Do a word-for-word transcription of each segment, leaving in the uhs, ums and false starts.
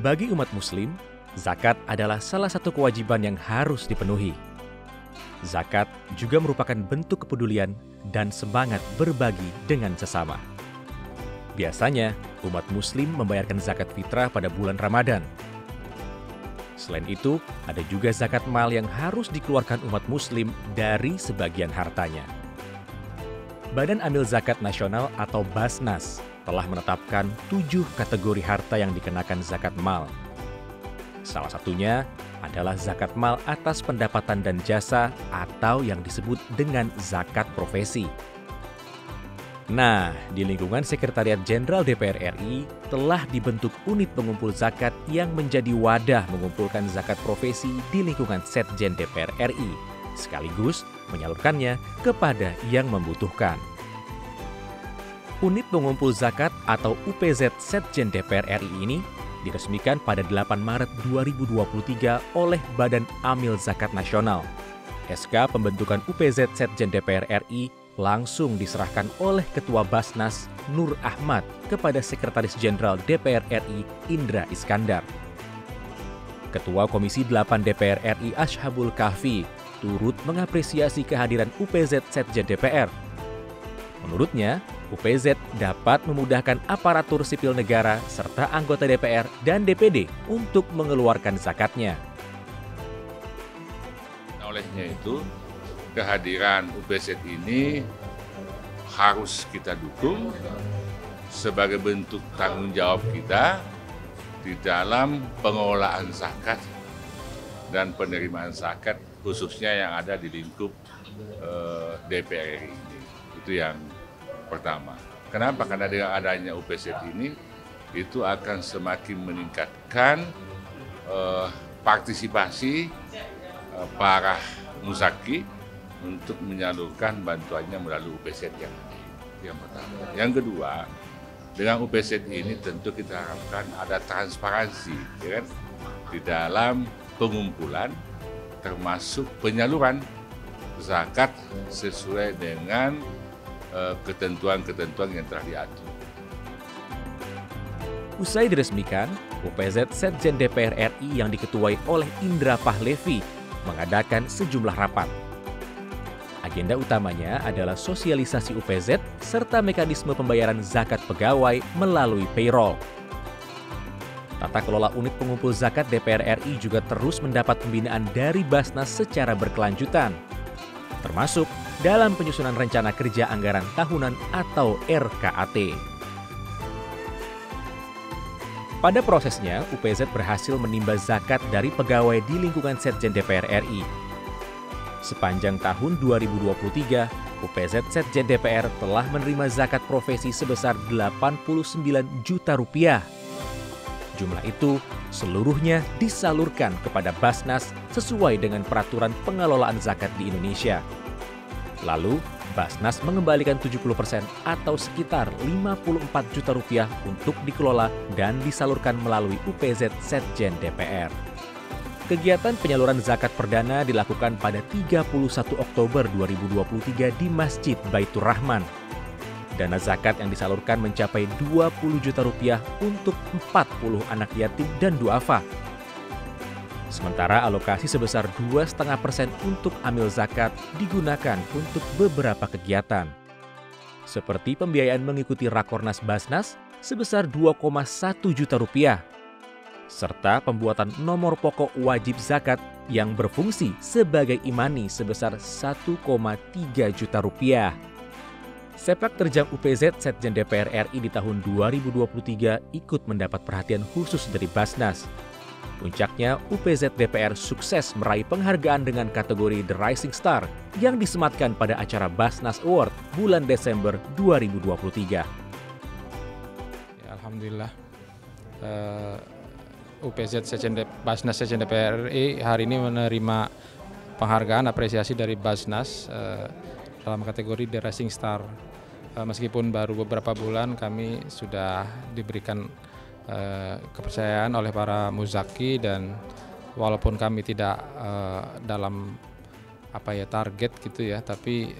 Bagi umat Muslim, zakat adalah salah satu kewajiban yang harus dipenuhi. Zakat juga merupakan bentuk kepedulian dan semangat berbagi dengan sesama. Biasanya, umat Muslim membayarkan zakat fitrah pada bulan Ramadan. Selain itu, ada juga zakat mal yang harus dikeluarkan umat Muslim dari sebagian hartanya. Badan Amil Zakat Nasional atau Basnas telah menetapkan tujuh kategori harta yang dikenakan zakat mal. Salah satunya adalah zakat mal atas pendapatan dan jasa atau yang disebut dengan zakat profesi. Nah, di lingkungan Sekretariat Jenderal D P R R I telah dibentuk unit pengumpul zakat yang menjadi wadah mengumpulkan zakat profesi di lingkungan Setjen D P R R I, sekaligus menyalurkannya kepada yang membutuhkan. Unit pengumpul zakat atau U P Z Setjen D P R R I ini diresmikan pada delapan Maret dua ribu dua puluh tiga oleh Badan Amil Zakat Nasional. S K pembentukan U P Z Setjen D P R R I langsung diserahkan oleh Ketua Basnas Nur Ahmad kepada Sekretaris Jenderal D P R R I Indra Iskandar. Ketua Komisi delapan D P R R I Ashabul Kahfi turut mengapresiasi kehadiran U P Z Setjen D P R. Menurutnya, U P Z dapat memudahkan aparatur sipil negara serta anggota D P R dan D P D untuk mengeluarkan zakatnya. Olehnya itu, kehadiran U P Z ini harus kita dukung sebagai bentuk tanggung jawab kita di dalam pengelolaan zakat dan penerimaan zakat khususnya yang ada di lingkup eh, D P R R I ini. Itu yang pertama. Kenapa? Karena dengan adanya U P Z ini itu akan semakin meningkatkan eh, partisipasi eh, para muzaki untuk menyalurkan bantuannya melalui U P Z yang yang pertama. Yang kedua, dengan U P Z ini tentu kita harapkan ada transparansi, ya kan, di dalam pengumpulan termasuk penyaluran zakat sesuai dengan uh, ketentuan-ketentuan yang telah diatur. Usai diresmikan, U P Z Setjen D P R R I yang diketuai oleh Indra Pahlevi mengadakan sejumlah rapat. Agenda utamanya adalah sosialisasi U P Z serta mekanisme pembayaran zakat pegawai melalui payroll. Tata kelola unit pengumpul zakat D P R R I juga terus mendapat pembinaan dari Basnas secara berkelanjutan, termasuk dalam penyusunan rencana kerja anggaran tahunan atau R K A T. Pada prosesnya, U P Z berhasil menimba zakat dari pegawai di lingkungan Setjen D P R R I. Sepanjang tahun dua ribu dua puluh tiga, U P Z Setjen D P R telah menerima zakat profesi sebesar delapan puluh sembilan juta rupiah. Jumlah itu seluruhnya disalurkan kepada Basnas sesuai dengan peraturan pengelolaan zakat di Indonesia. Lalu, Basnas mengembalikan tujuh puluh persen atau sekitar lima puluh empat juta rupiah untuk dikelola dan disalurkan melalui U P Z Setjen D P R. Kegiatan penyaluran zakat perdana dilakukan pada tiga puluh satu Oktober dua ribu dua puluh tiga di Masjid Baitur Rahman. Dana zakat yang disalurkan mencapai dua puluh juta rupiah untuk empat puluh anak yatim dan duafa. Sementara alokasi sebesar dua koma lima persen untuk amil zakat digunakan untuk beberapa kegiatan. Seperti pembiayaan mengikuti Rakornas Basnas sebesar dua koma satu juta rupiah, serta pembuatan nomor pokok wajib zakat yang berfungsi sebagai imani sebesar satu koma tiga juta rupiah. Sepak terjang U P Z Setjen D P R R I di tahun dua ribu dua puluh tiga ikut mendapat perhatian khusus dari Basnas. Puncaknya, U P Z D P R sukses meraih penghargaan dengan kategori The Rising Star yang disematkan pada acara Basnas Award bulan Desember dua ribu dua puluh tiga. Ya, Alhamdulillah, uh, U P Z Setjen Basnas Setjen D P R R I hari ini menerima penghargaan apresiasi dari Basnas uh, dalam kategori The Rising Star. Uh, meskipun baru beberapa bulan, kami sudah diberikan uh, kepercayaan oleh para muzaki, dan walaupun kami tidak uh, dalam apa ya target gitu ya, tapi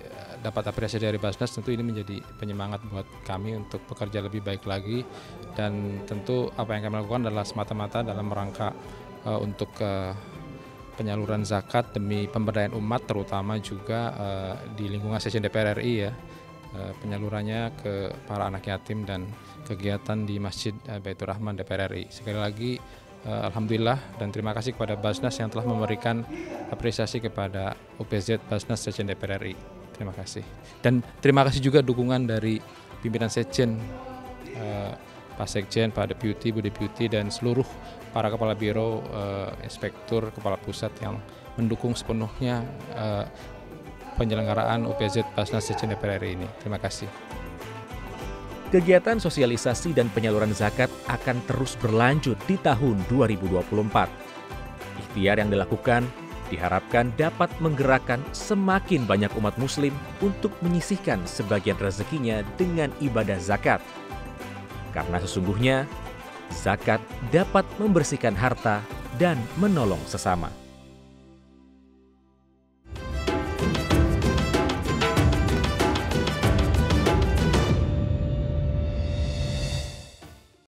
dapat apresiasi dari Basnas, tentu ini menjadi penyemangat buat kami untuk bekerja lebih baik lagi, dan tentu apa yang kami lakukan adalah semata-mata dalam rangka uh, untuk uh, penyaluran zakat demi pemberdayaan umat, terutama juga uh, di lingkungan Sekjen D P R R I ya, uh, penyalurannya ke para anak yatim dan kegiatan di Masjid uh, Baitur Rahman D P R R I. Sekali lagi uh, alhamdulillah dan terima kasih kepada Basnas yang telah memberikan apresiasi kepada U P Z Basnas Sekjen D P R R I. Terima kasih. Dan terima kasih juga dukungan dari pimpinan Sekjen, uh, Pak Sekjen, Pak Deputi, Bu Deputi, dan seluruh para kepala biro, uh, inspektur, kepala pusat yang mendukung sepenuhnya uh, penyelenggaraan U P Z Basnas Sekjen D P R R I ini. Terima kasih. Kegiatan sosialisasi dan penyaluran zakat akan terus berlanjut di tahun dua ribu dua puluh empat. Ikhtiar yang dilakukan diharapkan dapat menggerakkan semakin banyak umat muslim untuk menyisihkan sebagian rezekinya dengan ibadah zakat. Karena sesungguhnya zakat dapat membersihkan harta dan menolong sesama.